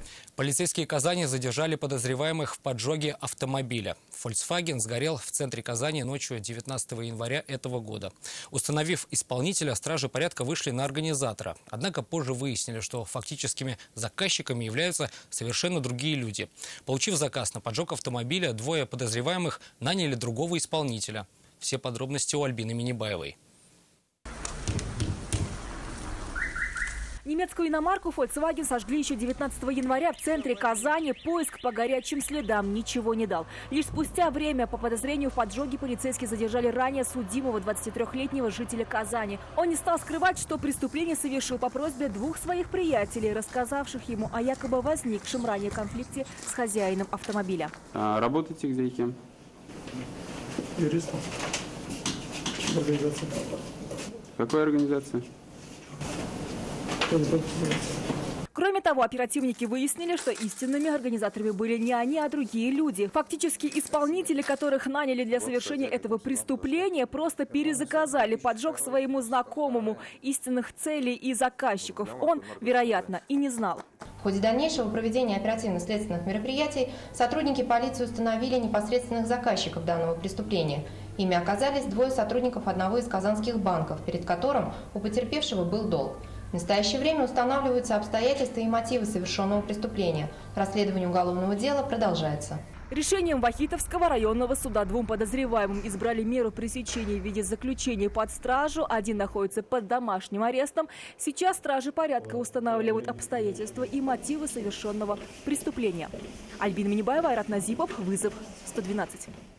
Полицейские Казани задержали подозреваемых в поджоге автомобиля. Volkswagen сгорел в центре Казани ночью 19 января этого года. Установив исполнителя, стражи порядка вышли на организатора. Однако позже выяснили, что фактическими заказчиками являются совершенно другие люди. Получив заказ на поджог автомобиля, двое подозреваемых наняли другого исполнителя. Все подробности у Альбины Минибаевой. Немецкую иномарку Volkswagen сожгли еще 19 января в центре Казани. Поиск по горячим следам ничего не дал. Лишь спустя время по подозрению в поджоге полицейские задержали ранее судимого 23-летнего жителя Казани. Он не стал скрывать, что преступление совершил по просьбе двух своих приятелей, рассказавших ему о якобы возникшем ранее конфликте с хозяином автомобиля. Работаете где и кем? Юристом. Организация. Какой организации? Кроме того, оперативники выяснили, что истинными организаторами были не они, а другие люди. Фактически исполнители, которых наняли для совершения этого преступления, просто перезаказали поджог своему знакомому. Истинных целей и заказчиков он, вероятно, и не знал. В ходе дальнейшего проведения оперативно-следственных мероприятий сотрудники полиции установили непосредственных заказчиков данного преступления. Ими оказались двое сотрудников одного из казанских банков, перед которым у потерпевшего был долг. В настоящее время устанавливаются обстоятельства и мотивы совершенного преступления. Расследование уголовного дела продолжается. Решением Вахитовского районного суда двум подозреваемым избрали меру пресечения в виде заключения под стражу. Один находится под домашним арестом. Сейчас стражи порядка устанавливают обстоятельства и мотивы совершенного преступления. Альбина Минибаева, Айрат Назипов, вызов 112.